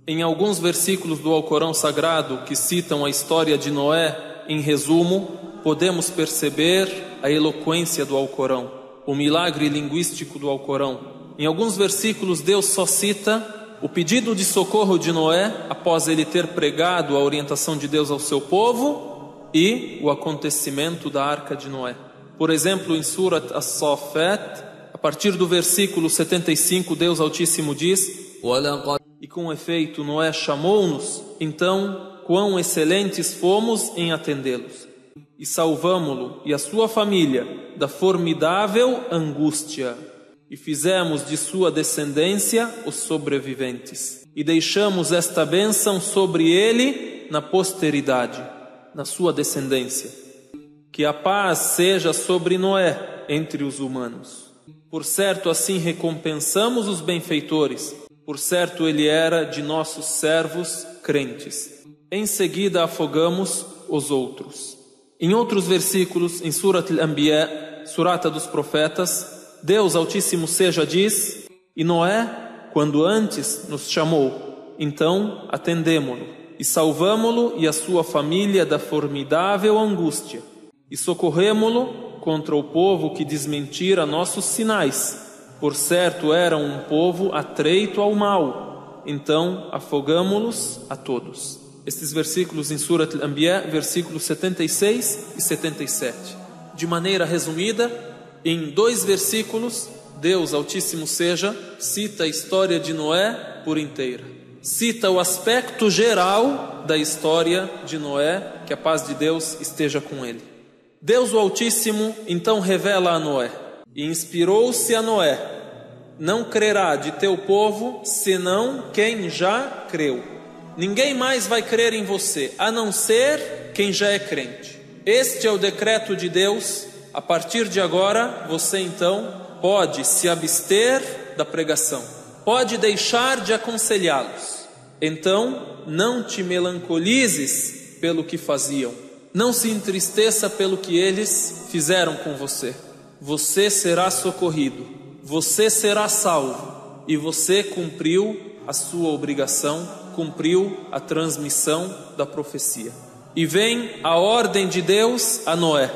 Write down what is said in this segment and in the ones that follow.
Em alguns versículos do Alcorão Sagrado que citam a história de Noé, em resumo, podemos perceber a eloquência do Alcorão, o milagre linguístico do Alcorão. Em alguns versículos Deus só cita o pedido de socorro de Noé após ele ter pregado a orientação de Deus ao seu povo e o acontecimento da arca de Noé. Por exemplo, em Surat As-Saffat, a partir do versículo 75, Deus Altíssimo diz: e com efeito Noé chamou-nos, então quão excelentes fomos em atendê-los, e salvamo-lo e a sua família da formidável angústia, e fizemos de sua descendência os sobreviventes, e deixamos esta bênção sobre ele na posteridade, na sua descendência. Que a paz seja sobre Noé entre os humanos. Por certo, assim recompensamos os benfeitores. Por certo, ele era de nossos servos crentes. Em seguida, afogamos os outros. Em outros versículos, em Surat Al-Anbiya, Surata dos Profetas, Deus Altíssimo seja diz: e Noé, quando antes nos chamou, então atendemo-lo, e salvamo-lo e a sua família da formidável angústia, e socorremo-lo contra o povo que desmentira nossos sinais. Por certo, era um povo atreito ao mal. Então afogamo-los a todos. Estes versículos em Surat Al-Anbiya, versículos 76 e 77. De maneira resumida, em 2 versículos, Deus Altíssimo seja cita a história de Noé por inteira. Cita o aspecto geral da história de Noé, que a paz de Deus esteja com ele. Deus o Altíssimo então revela a Noé: e inspirou-se a Noé: não crerá de teu povo senão quem já creu. Ninguém mais vai crer em você, a não ser quem já é crente. Este é o decreto de Deus. A partir de agora, você então pode se abster da pregação, pode deixar de aconselhá-los. Então, não te melancolizes pelo que faziam, não se entristeça pelo que eles fizeram com você. Você será socorrido, você será salvo, e você cumpriu a sua obrigação, cumpriu a transmissão da profecia. E vem a ordem de Deus a Noé: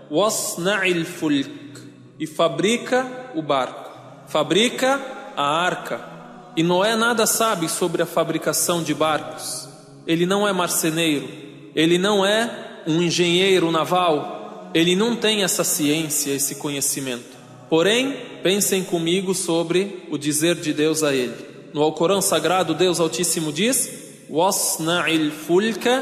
wasna'il fulk, e fabrica o barco, fabrica a arca. E Noé nada sabe sobre a fabricação de barcos. Ele não é marceneiro, ele não é um engenheiro naval, ele não tem essa ciência, esse conhecimento. Porém, pensem comigo sobre o dizer de Deus a ele. No Alcorão Sagrado, Deus Altíssimo diz: wasna'il fulka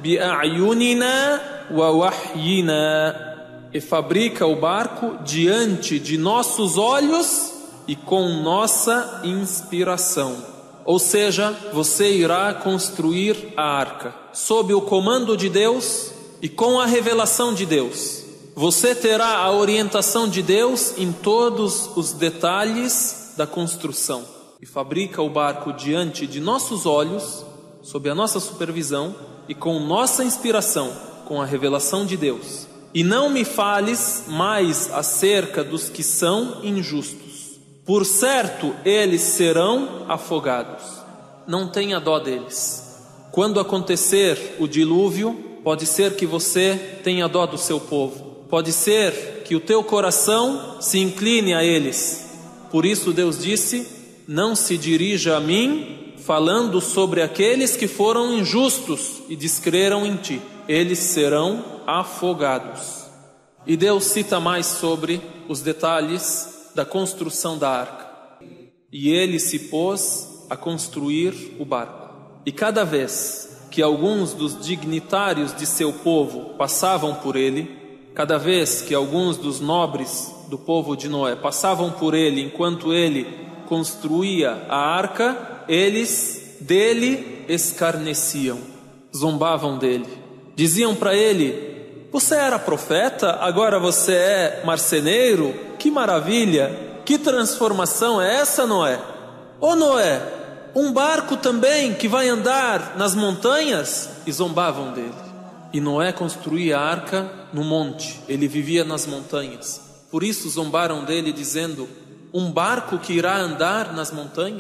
bi'ayunina wa wahyina, e fabrica o barco diante de nossos olhos e com nossa inspiração. Ou seja, você irá construir a arca sob o comando de Deus e com a revelação de Deus. Você terá a orientação de Deus em todos os detalhes da construção. E fabrica o barco diante de nossos olhos, sob a nossa supervisão e com nossa inspiração, com a revelação de Deus. E não me fales mais acerca dos que são injustos. Por certo, eles serão afogados. Não tenha dó deles. Quando acontecer o dilúvio, pode ser que você tenha dó do seu povo. Pode ser que o teu coração se incline a eles. Por isso Deus disse: não se dirija a mim falando sobre aqueles que foram injustos e descreram em ti. Eles serão afogados. E Deus cita mais sobre os detalhes da construção da arca. E ele se pôs a construir o barco. E cada vez que alguns dos dignitários de seu povo passavam por ele, cada vez que alguns dos nobres do povo de Noé passavam por ele enquanto ele construía a arca, eles dele escarneciam, zombavam dele. Diziam para ele: você era profeta, agora você é marceneiro? Que maravilha! Que transformação é essa, Noé? Ô Noé, um barco também que vai andar nas montanhas? E zombavam dele. E Noé construía a arca no monte, ele vivia nas montanhas. Por isso zombaram dele, dizendo: um barco que irá andar nas montanhas?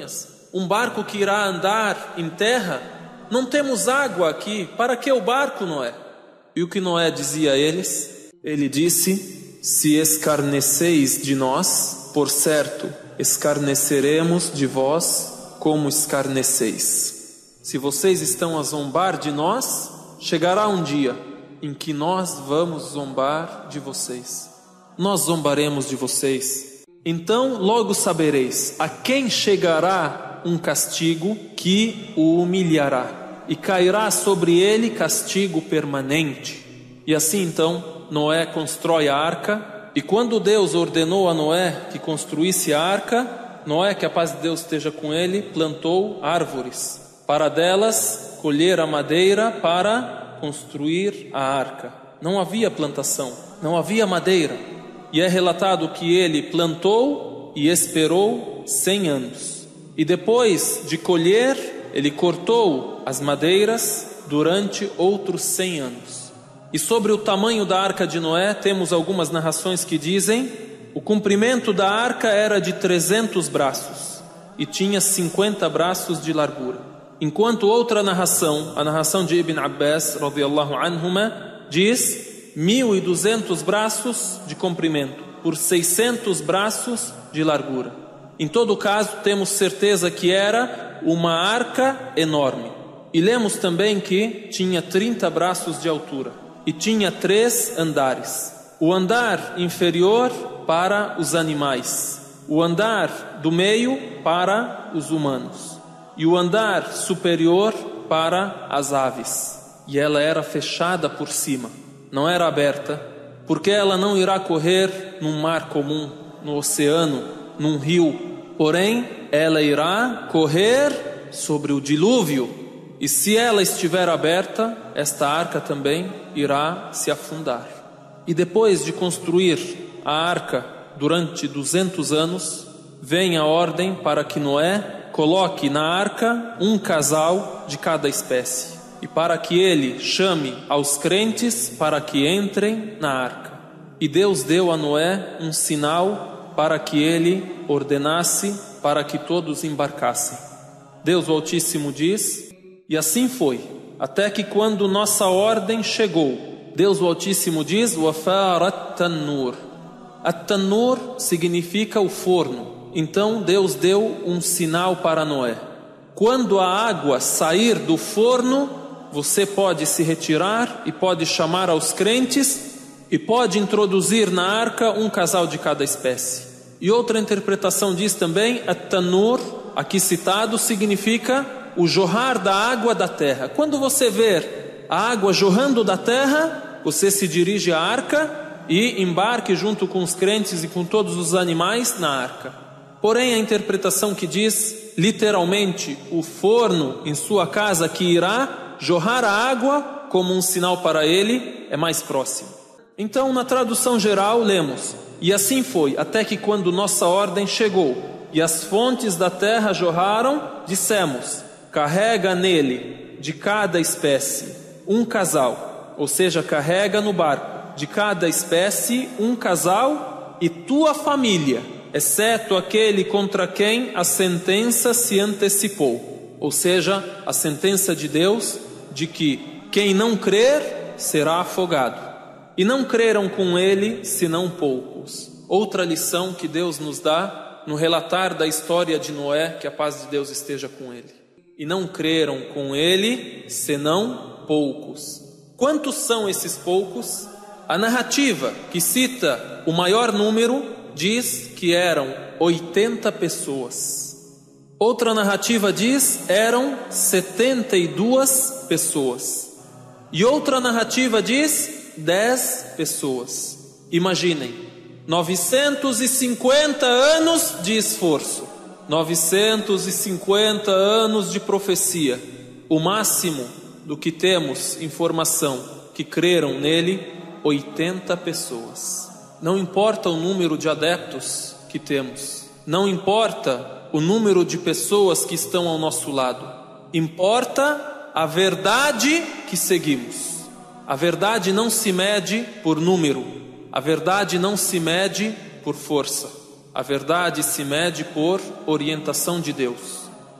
Um barco que irá andar em terra? Não temos água aqui, para que o barco, Noé? E o que Noé dizia a eles? Ele disse: se escarneceis de nós, por certo, escarneceremos de vós como escarneceis. Se vocês estão a zombar de nós, chegará um dia em que nós vamos zombar de vocês. Nós zombaremos de vocês. Então logo sabereis a quem chegará um castigo que o humilhará, e cairá sobre ele castigo permanente. E assim então Noé constrói a arca. E quando Deus ordenou a Noé que construísse a arca, Noé, que a paz de Deus esteja com ele, plantou árvores, para delas colher a madeira para construir a arca. Não havia plantação, não havia madeira. E é relatado que ele plantou e esperou 100 anos. E depois de colher, ele cortou as madeiras durante outros 100 anos. E sobre o tamanho da arca de Noé, temos algumas narrações que dizem: o comprimento da arca era de 300 braços e tinha 50 braços de largura. Enquanto outra narração, a narração de Ibn Abbas, radiyallahu anhuma, diz 1.200 braços de comprimento por 600 braços de largura. Em todo caso, temos certeza que era uma arca enorme. E lemos também que tinha 30 braços de altura e tinha 3 andares. O andar inferior para os animais, o andar do meio para os humanos e o andar superior para as aves. E ela era fechada por cima, não era aberta, porque ela não irá correr num mar comum, no oceano, num rio. Porém, ela irá correr sobre o dilúvio. E se ela estiver aberta, esta arca também irá se afundar. E depois de construir a arca durante 200 anos, vem a ordem para que Noé coloque na arca um casal de cada espécie, e para que ele chame aos crentes para que entrem na arca. E Deus deu a Noé um sinal para que ele ordenasse para que todos embarcassem. Deus o Altíssimo diz: e assim foi, até que quando nossa ordem chegou, Deus o Altíssimo diz: وَفَارَ التَّنُّورِ. At-Tanur significa o forno. Então Deus deu um sinal para Noé: quando a água sair do forno, você pode se retirar e pode chamar aos crentes e pode introduzir na arca um casal de cada espécie. E outra interpretação diz também: At-Tanur, aqui citado, significa o jorrar da água da terra. Quando você ver a água jorrando da terra, você se dirige à arca e embarque junto com os crentes e com todos os animais na arca. Porém, a interpretação que diz literalmente o forno em sua casa que irá jorrar a água como um sinal para ele é mais próximo. Então, na tradução geral, lemos: e assim foi, até que quando nossa ordem chegou e as fontes da terra jorraram, dissemos: carrega nele de cada espécie um casal, ou seja, carrega no barco de cada espécie um casal e tua família, exceto aquele contra quem a sentença se antecipou, ou seja, a sentença de Deus de que quem não crer será afogado. E não creram com ele senão poucos. Outra lição que Deus nos dá no relatar da história de Noé, que a paz de Deus esteja com ele. E não creram com ele senão poucos. Quantos são esses poucos? A narrativa que cita o maior número diz que eram 80 pessoas. Outra narrativa diz eram 72 pessoas. E outra narrativa diz 10 pessoas. Imaginem, 950 anos de esforço, 950 anos de profecia. O máximo do que temos informação que creram nele, 80 pessoas. Não importa o número de adeptos que temos, não importa o número de pessoas que estão ao nosso lado, importa a verdade que seguimos. A verdade não se mede por número, a verdade não se mede por força, a verdade se mede por orientação de Deus.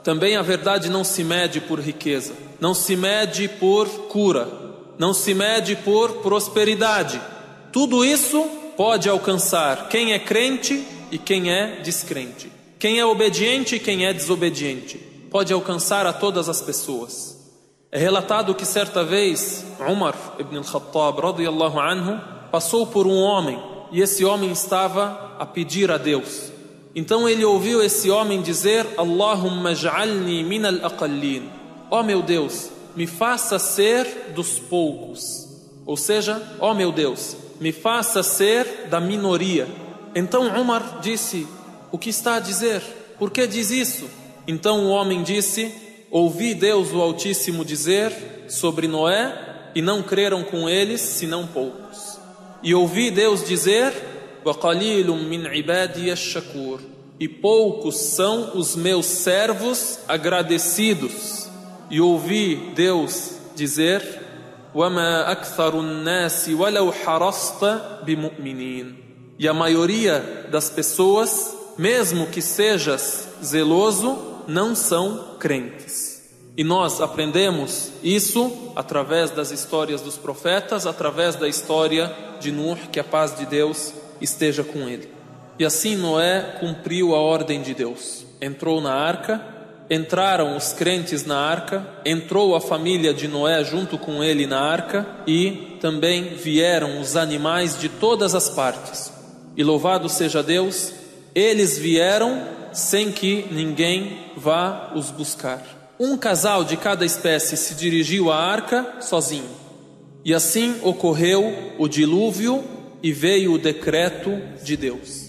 Também a verdade não se mede por riqueza, não se mede por cura, não se mede por prosperidade. Tudo isso pode alcançar quem é crente e quem é descrente, quem é obediente e quem é desobediente. Pode alcançar a todas as pessoas. É relatado que certa vez Umar ibn al-Khattab radiyallahu anhu passou por um homem e esse homem estava a pedir a Deus. Então ele ouviu esse homem dizer: Allahumma ja'alni min al-aqallin. Ó meu Deus, me faça ser dos poucos. Ou seja, ó meu Deus, me faça ser da minoria. Então Umar disse: o que está a dizer? Por que diz isso? Então o homem disse: ouvi Deus o Altíssimo dizer sobre Noé e não creram com eles senão poucos. E ouvi Deus dizer: وَقَلِيلٌ مِّنْ عِبَادِيَ الشَّكُورِ. E poucos são os meus servos agradecidos. E ouvi Deus dizer: وَمَا أَكْثَرُ النَّاسِ وَلَوْ حَرَصْتَ بِمُؤْمِنِينَ. E a maioria das pessoas, mesmo que sejas zeloso, não são crentes. E nós aprendemos isso através das histórias dos profetas, através da história de Nuh, que a paz de Deus esteja com ele. E assim Noé cumpriu a ordem de Deus. Entrou na arca, entraram os crentes na arca, entrou a família de Noé junto com ele na arca e também vieram os animais de todas as partes. E louvado seja Deus, eles vieram sem que ninguém vá os buscar. Um casal de cada espécie se dirigiu à arca sozinho. E assim ocorreu o dilúvio e veio o decreto de Deus.